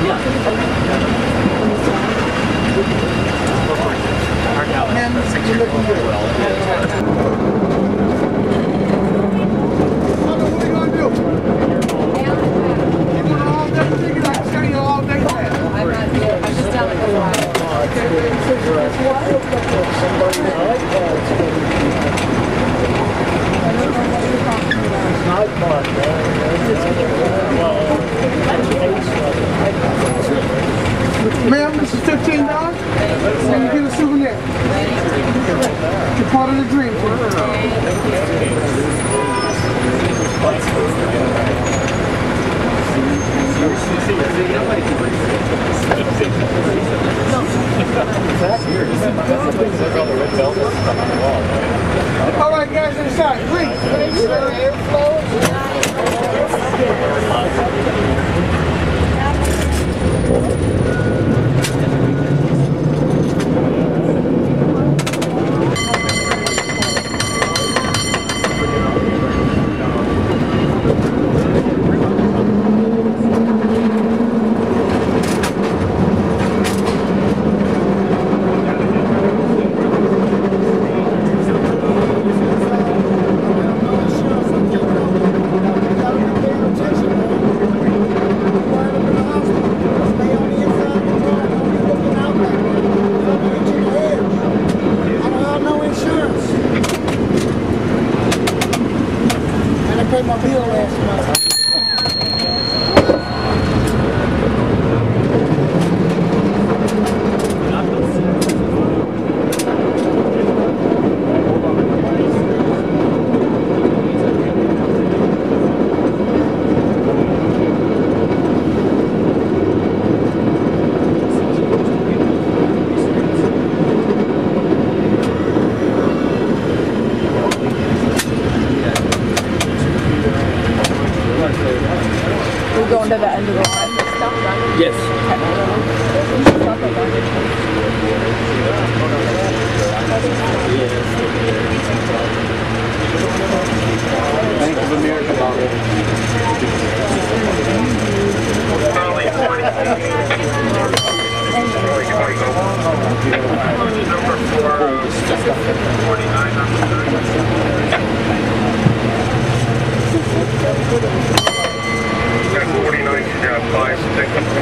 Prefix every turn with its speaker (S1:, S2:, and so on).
S1: Man, you're looking good. What are you going to do? You want all day ticket? I can show you all day pass.
S2: I'm just down at the line.
S1: Ma'am, this is $15. And you get a souvenir. You're part of the dream. All right, guys, inside, please. Paid my bill last month.
S2: We're going to the end of the line.
S3: Yes.
S1: Bank of America.
S4: Number 4, 49, 5, 6.